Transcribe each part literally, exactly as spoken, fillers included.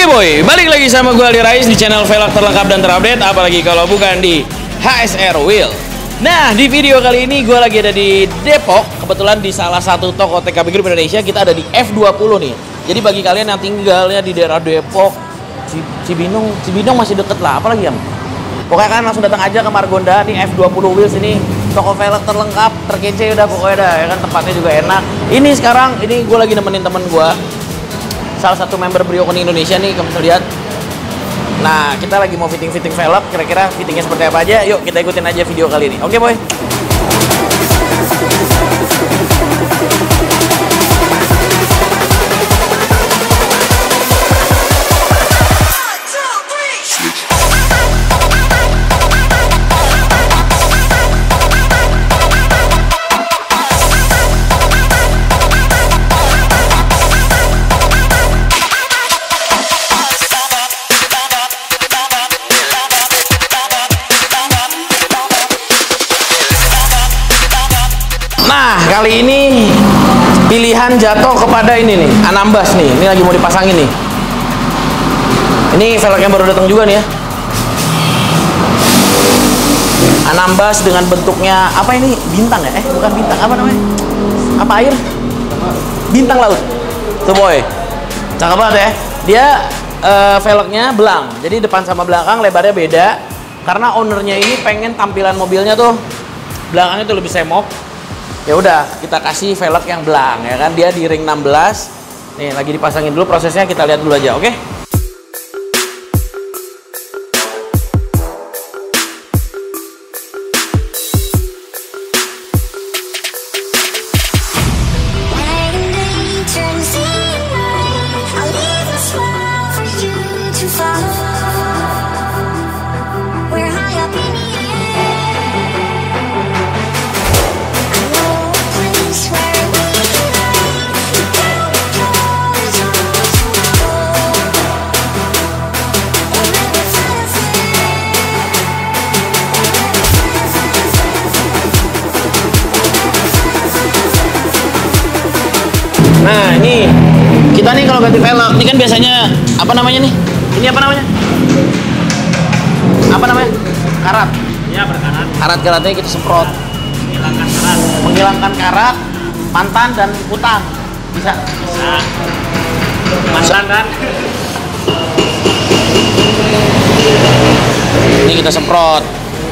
boy, balik lagi sama gue Aldi Rais di channel velg terlengkap dan terupdate, apalagi kalau bukan di H S R Wheel. Nah, di video kali ini gue lagi ada di Depok, kebetulan di salah satu toko T K B Group Indonesia. Kita ada di F dua puluh nih. Jadi bagi kalian yang tinggalnya di daerah Depok, Cibinong, Cibinong masih deket lah, apalagi ya? Pokoknya kan langsung datang aja ke Margonda nih, F dua puluh Wheels ini toko velg terlengkap, terkece udah pokoknya dah ya kan, tempatnya juga enak. Ini sekarang ini gue lagi nemenin temen gue, salah satu member Brio Kuning Indonesia nih, kamu bisa lihat. Nah, kita lagi mau fitting-fitting velg, kira-kira fittingnya seperti apa aja. Yuk kita ikutin aja video kali ini. Oke boy. Nah, kali ini pilihan jatuh kepada ini nih, Anambas nih. Ini lagi mau dipasangin nih. Ini velg yang baru datang juga nih ya. Anambas dengan bentuknya apa ini? Bintang ya? Eh, bukan bintang, apa namanya? Apa air? Bintang laut. Tuh boy. Cakep banget ya. Dia uh, velgnya belang. Jadi depan sama belakang lebarnya beda. Karena ownernya ini pengen tampilan mobilnya tuh belakangnya tuh lebih semok. Ya udah, kita kasih velg yang belang ya kan, dia di ring enam belas. Nih lagi dipasangin dulu, prosesnya kita lihat dulu aja, oke? Okay? Nah ini kita nih kalau ganti velg, ini kan biasanya apa namanya nih? Ini apa namanya? Apa namanya? Karat. Iya, berkarat. Karat-karatnya kita semprot. Menghilangkan karat. Menghilangkan karat, pantan dan putang. Bisa? Bisa. Pantan kan? Ini kita semprot.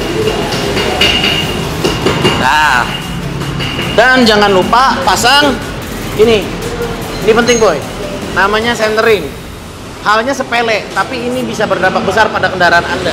Nah, dan jangan lupa pasang ini. Ini penting boy, namanya centering. Halnya sepele, tapi ini bisa berdampak besar pada kendaraan Anda.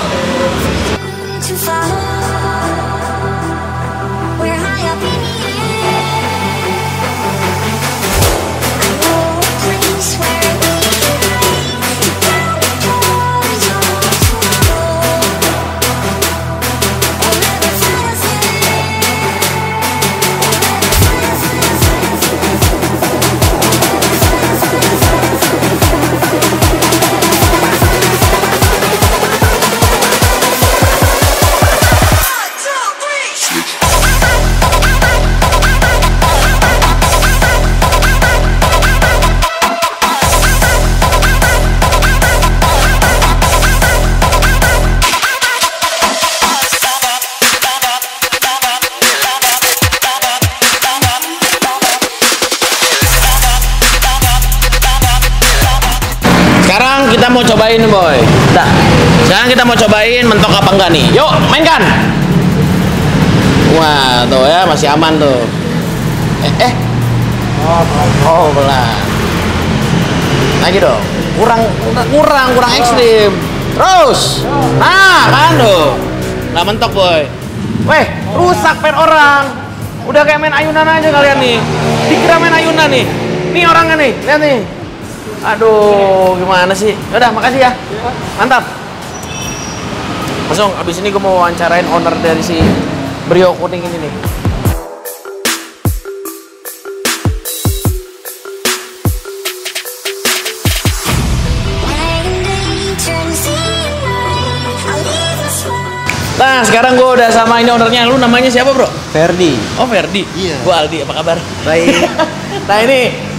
Sekarang kita mau cobain boy. Nah, sekarang kita mau cobain mentok apa enggak nih. Yuk, mainkan. Wah, tuh ya masih aman tuh. Eh, eh. Oh, oh pelan. Lagi dong. Kurang, kurang, kurang ekstrim. Terus. Nah, kan tuh. Nggak mentok boy. Weh, rusak pen orang. Udah kayak main ayunan aja kalian nih. Dikira main ayunan nih. Nih orangnya nih, lihat nih. Aduh, gimana sih? Yaudah, makasih ya. Mantap. Langsung, abis ini gue mau wawancarain owner dari si Brio Kuning ini nih. Nah, sekarang gue udah sama ini ownernya. Lu namanya siapa, bro? Ferdi. Oh, Ferdi. Iya. Gue Aldi, apa kabar? Baik. Nah, ini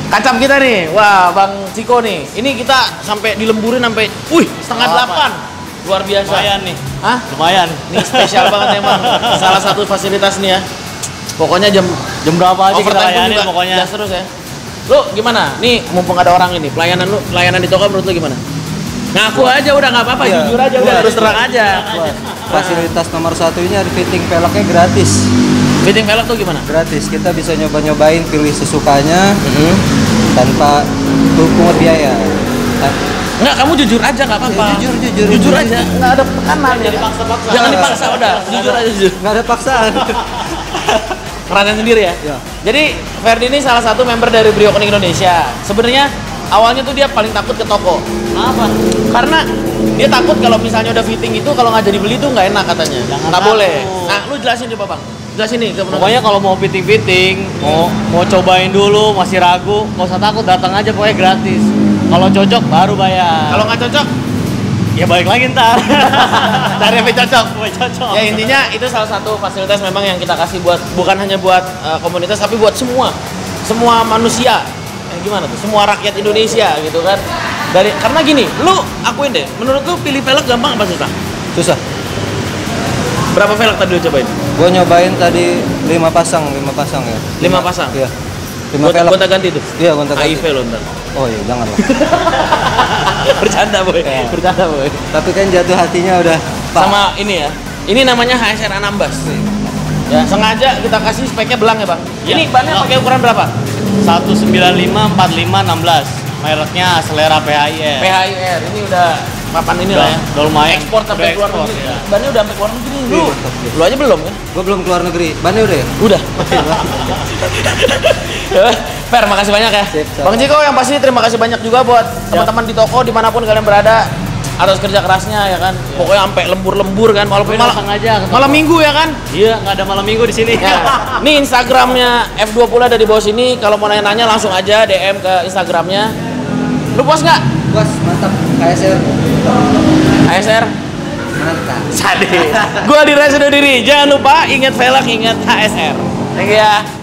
Kacap kita nih, wah Bang Ciko nih. Ini kita sampai dilemburin sampai, wih setengah delapan. Luar biasa. Lumayan nih. Hah? Lumayan. Ini spesial banget emang. Salah satu fasilitas nih ya. Pokoknya jam Jam berapa aja kita overtime pun layanin juga pokoknya. gas terus ya. Lu gimana? Nih mumpung ada orang ini, pelayanan lu, pelayanan di toko menurut lu gimana? Ngaku aja udah nggak apa-apa, Iya. jujur aja udah, Iya. terus terang aja. Fasilitas nomor satu ini ada fitting velgnya gratis. Fitting velg tuh gimana? Gratis, kita bisa nyoba-nyobain pilih sesukanya Mm-hmm. tanpa pungut biaya. Ta- Enggak, kamu jujur aja nggak apa-apa. Ya, jujur, jujur, jujur jujur aja. Nggak ada tekanan. Jangan ya. dipaksa-paksa. Jangan dipaksa udah, jujur aja jujur. Nggak ada paksaan. Ngerasain sendiri ya. Ya. Jadi Ferdi ini salah satu member dari Briokening Indonesia. Sebenarnya awalnya tuh dia paling takut ke toko. Kenapa? Karena dia takut kalau misalnya udah fitting itu kalau nggak jadi beli tuh nggak enak katanya. Jangan Nggak takut. boleh. Nah, lu jelasin coba bang. Jelasin nih ke penonton. Pokoknya kalau mau fitting-fitting, mau mau cobain dulu, masih ragu, nggak usah takut, datang aja pokoknya gratis. Kalau cocok baru bayar. Kalau nggak cocok, ya balik lagi ntar. cari yang cocok. Mau cocok. Ya intinya itu salah satu fasilitas memang yang kita kasih buat bukan hanya buat uh, komunitas tapi buat semua semua manusia. Eh, gimana tuh? Semua rakyat Indonesia gitu kan. Dari karena gini, lu akuin deh, menurut lu pilih velg gampang apa susah? Susah. Berapa velg tadi lu cobain? Gua nyobain tadi lima pasang, lima pasang ya. Lima pasang? Iya. Lima Gonta, velg. gonta ganti tuh. Iya, gonta ganti. H I V lo ntar. Oh iya, jangan lah. Bercanda boy, Ya. bercanda boy. Tapi kan jatuh hatinya udah Pak. Sama ini ya, ini namanya H S R Anambas. Ya, sengaja kita kasih speknya belang ya bang. Iya. Ini bannya pakai ukuran berapa? seratus sembilan puluh lima, empat puluh lima, enam belas. Mereknya Selera P H I R. P H I R ini udah papan ini lah ya. Udah lumayan. Ekspor sampai Udah keluar ekspor, negeri. ya. Bannya udah sampai keluar negeri. Lu, Iya, mantap, iya. lu aja belum kan? Gua belum keluar negeri. Bannya udah ya? Udah. Per, makasih banyak ya. Sip, sama. Bang Ciko yang pasti terima kasih banyak juga buat teman-teman di toko dimanapun kalian berada atas kerja kerasnya ya kan. Pokoknya sampai lembur-lembur kan walaupun Pokoknya malam datang aja ke toko. malam minggu ya kan. Iya, nggak ada malam minggu di sini. Ya. Nih Instagramnya F dua puluh ada di bawah sini. Kalau mau nanya-nanya langsung aja D M ke Instagramnya. Lu puas nggak? Puas, mantap. K S R. H S R? Mantap. Sadis. Gua di Reza diri. Jangan lupa ingat velg, ingat H S R. Thank you ya.